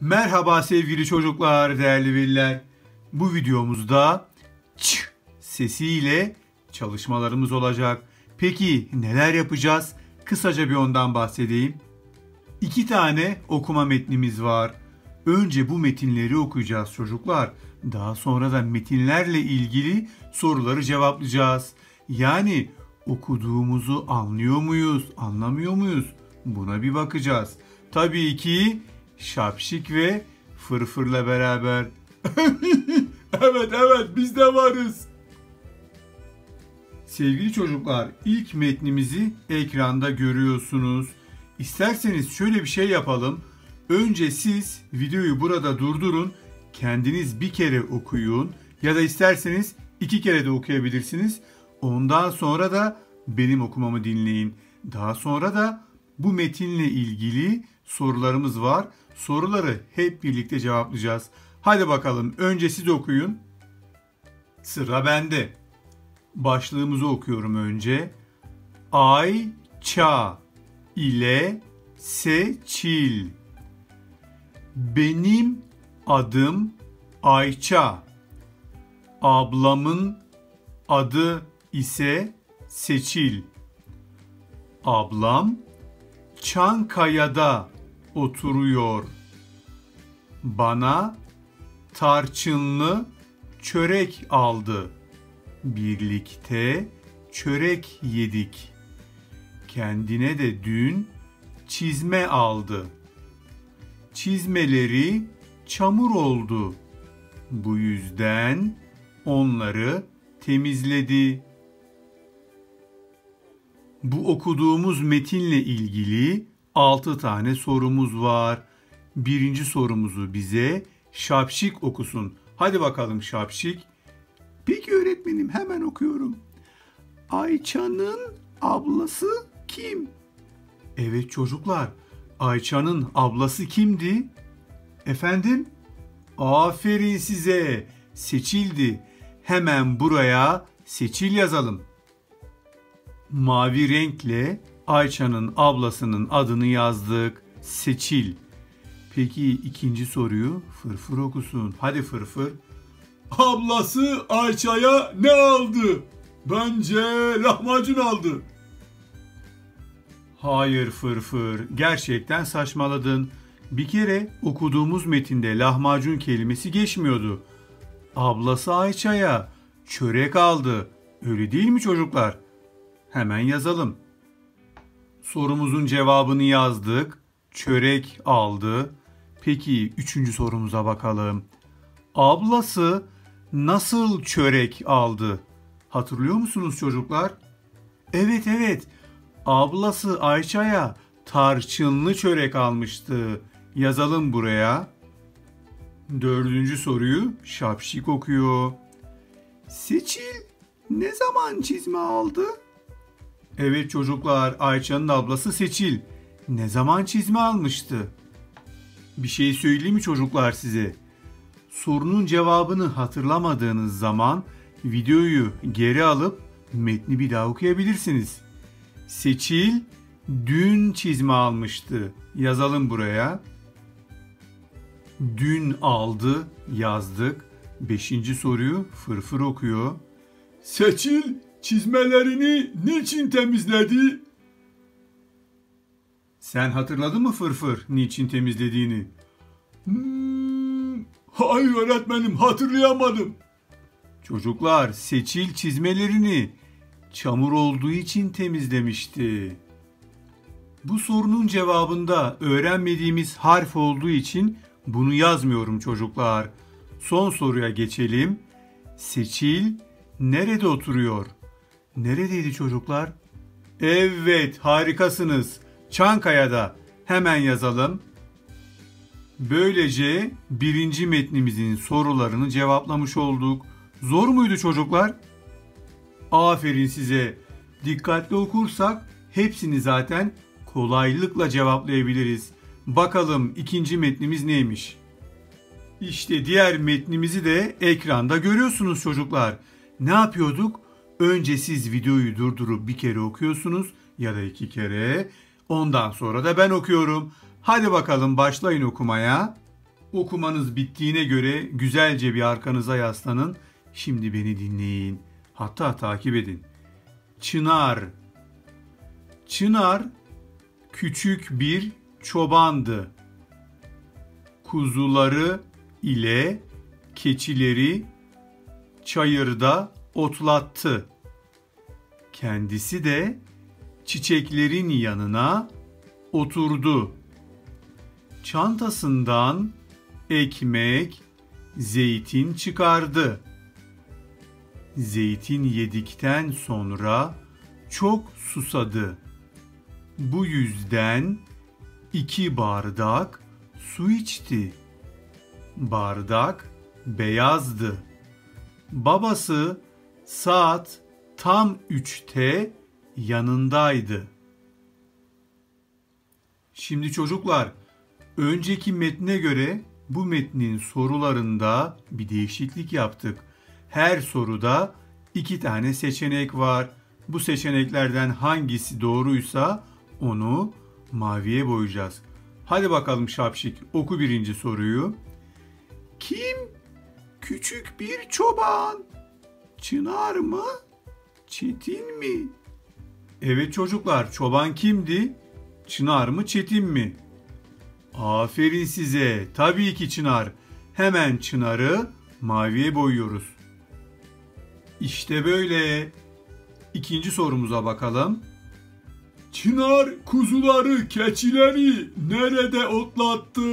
Merhaba sevgili çocuklar, değerli veliler. Bu videomuzda ç sesiyle çalışmalarımız olacak. Peki neler yapacağız? Kısaca bir ondan bahsedeyim. 2 tane okuma metnimiz var. Önce bu metinleri okuyacağız çocuklar. Daha sonra da metinlerle ilgili soruları cevaplayacağız. Yani okuduğumuzu anlıyor muyuz, anlamıyor muyuz? Buna bir bakacağız. Tabii ki Şapşik ve Fırfır'la beraber. Evet biz de varız. Sevgili çocuklar, ilk metnimizi ekranda görüyorsunuz. İsterseniz şöyle bir şey yapalım. Önce siz videoyu burada durdurun. Kendiniz bir kere okuyun. Ya da isterseniz 2 kere de okuyabilirsiniz. Ondan sonra da benim okumamı dinleyin. Daha sonra da bu metinle ilgili sorularımız var. Soruları hep birlikte cevaplayacağız. Hadi bakalım, önce siz okuyun. Sıra bende. Başlığımızı okuyorum önce. Ayça ile seçil. Benim adım Ayça. Ablamın adı ise Seçil. Ablam Çankaya'da oturuyor. Bana tarçınlı çörek aldı. Birlikte çörek yedik. Kendine de dün çizme aldı. Çizmeleri çamur oldu. Bu yüzden onları temizledi. Bu okuduğumuz metinle ilgili 6 tane sorumuz var. Birinci sorumuzu bize Şapşik okusun. Hadi bakalım Şapşik. Peki öğretmenim, hemen okuyorum. Ayça'nın ablası kim? Evet çocuklar, Ayça'nın ablası kimdi? Efendim? Aferin size. Seçildi. Hemen buraya Seçil yazalım. Mavi renkle Ayça'nın ablasının adını yazdık. Seçil. Peki ikinci soruyu Fırfır okusun. Hadi Fırfır. Ablası Ayça'ya ne aldı? Bence lahmacun aldı. Hayır Fırfır, gerçekten saçmaladın. Bir kere okuduğumuz metinde lahmacun kelimesi geçmiyordu. Ablası Ayça'ya çörek aldı. Öyle değil mi çocuklar? Hemen yazalım. Sorumuzun cevabını yazdık. Çörek aldı. Peki 3. sorumuza bakalım. Ablası nasıl çörek aldı? Hatırlıyor musunuz çocuklar? Evet. Ablası Ayça'ya tarçınlı çörek almıştı. Yazalım buraya. 4. soruyu Şapşik okuyor. Seçil ne zaman çizme aldı? Evet çocuklar, Ayça'nın ablası Seçil ne zaman çizme almıştı? Bir şey söyleyeyim mi çocuklar size? Sorunun cevabını hatırlamadığınız zaman videoyu geri alıp metni bir daha okuyabilirsiniz. Seçil dün çizme almıştı. Yazalım buraya. Dün aldı yazdık. 5. soruyu Fırfır okuyor. Seçil çizmelerini niçin temizledi? Sen hatırladın mı Fırfır niçin temizlediğini? Hayır öğretmenim, hatırlayamadım. Çocuklar, Seçil çizmelerini çamur olduğu için temizlemişti. Bu sorunun cevabında öğrenmediğimiz harf olduğu için bunu yazmıyorum çocuklar. Son soruya geçelim. Seçil nerede oturuyor? Neredeydi çocuklar? Evet, harikasınız. Çankaya'da. Hemen yazalım. Böylece 1. metnimizin sorularını cevaplamış olduk. Zor muydu çocuklar? Aferin size. Dikkatli okursak hepsini zaten kolaylıkla cevaplayabiliriz. Bakalım 2. metnimiz neymiş? İşte diğer metnimizi de ekranda görüyorsunuz çocuklar. Ne yapıyorduk? Önce siz videoyu durdurup bir kere okuyorsunuz ya da 2 kere. Ondan sonra da ben okuyorum. Hadi bakalım başlayın okumaya. Okumanız bittiğine göre güzelce bir arkanıza yaslanın. Şimdi beni dinleyin. Hatta takip edin. Çınar. Çınar küçük bir çobandı. Kuzuları ile keçileri çayırda otlattı. Kendisi de çiçeklerin yanına oturdu. Çantasından ekmek, zeytin çıkardı. Zeytin yedikten sonra çok susadı. Bu yüzden 2 bardak su içti. Bardak beyazdı. Babası saat tam 3'te yanındaydı. Şimdi çocuklar, önceki metne göre bu metnin sorularında bir değişiklik yaptık. Her soruda 2 tane seçenek var. Bu seçeneklerden hangisi doğruysa onu maviye boyayacağız. Hadi bakalım Şapşik, oku birinci soruyu. Kim küçük bir çoban? Çınar mı? Çetin mi? Evet çocuklar, çoban kimdi? Çınar mı, Çetin mi? Aferin size. Tabii ki Çınar. Hemen Çınar'ı maviye boyuyoruz. İşte böyle. İkinci sorumuza bakalım. Çınar kuzuları, keçileri nerede otlattı?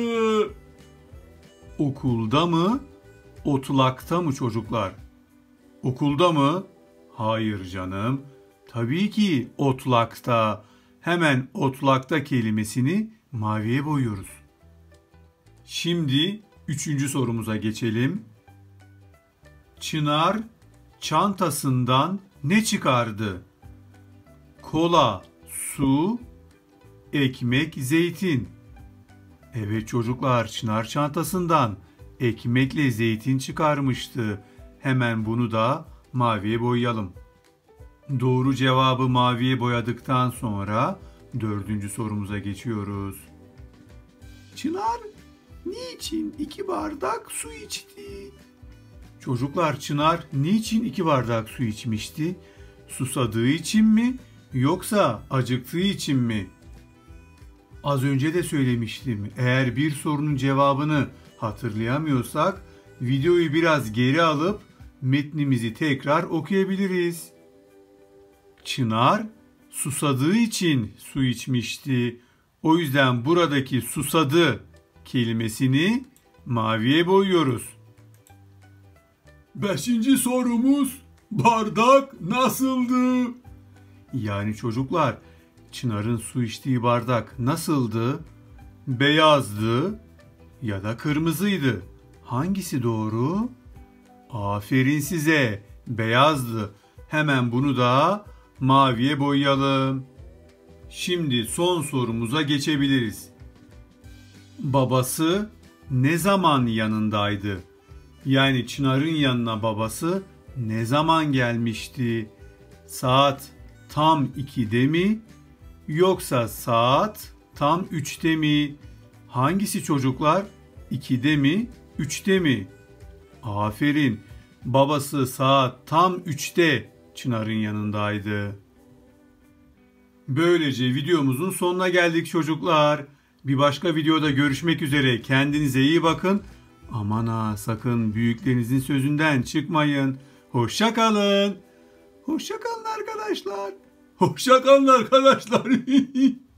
Okulda mı? Otlakta mı çocuklar? Okulda mı? Hayır canım. Tabii ki otlakta. Hemen otlakta kelimesini maviye boyuyoruz. Şimdi 3. sorumuza geçelim. Çınar çantasından ne çıkardı? Kola, su, ekmek, zeytin. Evet çocuklar, Çınar çantasından ekmekle zeytin çıkarmıştı. Hemen bunu da maviye boyayalım. Doğru cevabı maviye boyadıktan sonra 4. sorumuza geçiyoruz. Çınar niçin 2 bardak su içti? Çocuklar, Çınar niçin 2 bardak su içmişti? Susadığı için mi yoksa acıktığı için mi? Az önce de söylemiştim. Eğer bir sorunun cevabını hatırlayamıyorsak videoyu biraz geri alıp metnimizi tekrar okuyabiliriz. Çınar susadığı için su içmişti. O yüzden buradaki susadı kelimesini maviye boyuyoruz. 5. sorumuz, bardak nasıldı? Yani çocuklar, Çınar'ın su içtiği bardak nasıldı? Beyazdı ya da kırmızıydı. Hangisi doğru? Aferin size. Beyazdı. Hemen bunu da maviye boyayalım. Şimdi son sorumuza geçebiliriz. Babası ne zaman yanındaydı? Yani Çınar'ın yanına babası ne zaman gelmişti? Saat tam 2'de mi? Yoksa saat tam 3'te mi? Hangisi çocuklar? 2'de mi? 3'te mi? Aferin. Babası saat tam 3'te Çınar'ın yanındaydı. Böylece videomuzun sonuna geldik çocuklar. Bir başka videoda görüşmek üzere. Kendinize iyi bakın. Aman ha, sakın büyüklerinizin sözünden çıkmayın. Hoşça kalın. Hoşça kalın arkadaşlar. Hoşça kalın arkadaşlar.